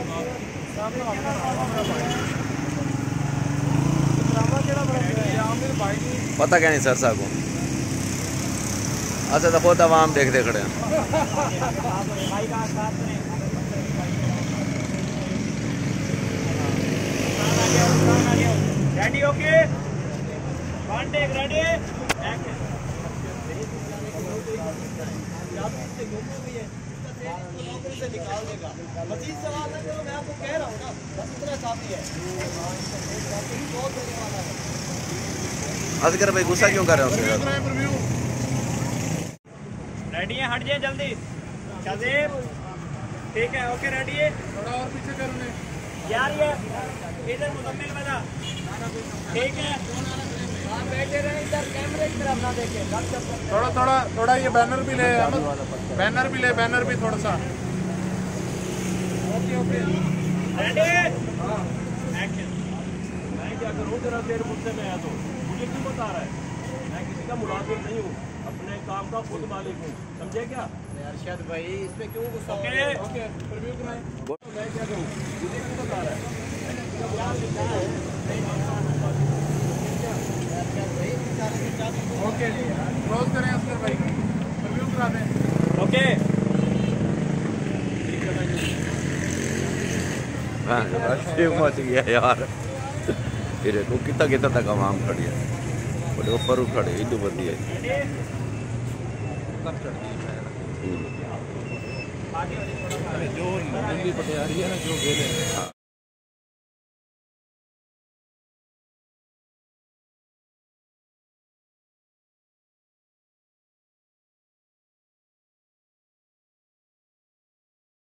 पता क्या नहीं सर साहब को अच्छा तो बहुत आवाम देखते खड़े हैं। Ready okay one take ready से निकाल देगा। मजीद सवाल है जो मैं आपको कह रहा हूँ ना, बस इतना काफी है। असगर भाई गुस्सा क्यों कर रहे हो? रेडी है, हट जाए जल्दी चलते। ठीक है ओके रेडी है, थोड़ा और पीछे करने यार ये इधर मुकम्मिल बजा। ठीक है बैठे रहे इधर, कैमरे की तरफ ना देखें। थोड़ा ये बैनर भी ले, बैनर भी थोड़ा सा। Okay okay ready action. मैं क्या करूं तेरा देर मुझसे में है तो मुझे क्यों बता रहा है? मैं किसी का मुलाजिम नहीं हूँ, अपने काम का खुद मालिक हूँ, समझे क्या? अरशद भाई इस पे क्यों गुस्सा? ओके रिव्यू कराएं। मैं क्या करूं मुझे क्यों बता रहा है? ओके क्लोज करें असगर भाई, रिव्यू करा दें। ओके मच गया यार। फिर कितना तक आवाम खड़ी है, बड़े ऊपर खड़े इधर बंदी है। जो दिल्ली पटियारी है ना जो